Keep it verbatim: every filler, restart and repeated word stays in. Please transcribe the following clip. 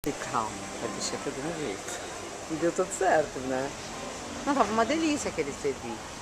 E calma, vai deixar tudo no jeito. E deu tudo certo, né? Não, tava uma delícia aquele ceviche.